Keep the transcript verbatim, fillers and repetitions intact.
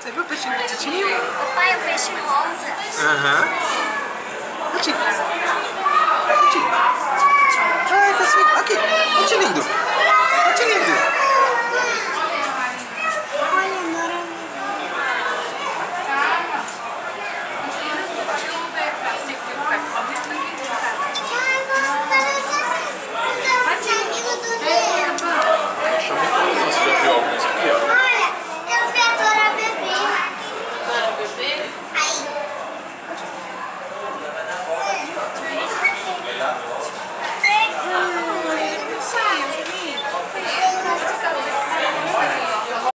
Você viu o peixinho pequenininho? Papai, é o peixe rosa. Aham. Aqui. Aqui. Ai, tá assim. Aqui. Olha que lindo.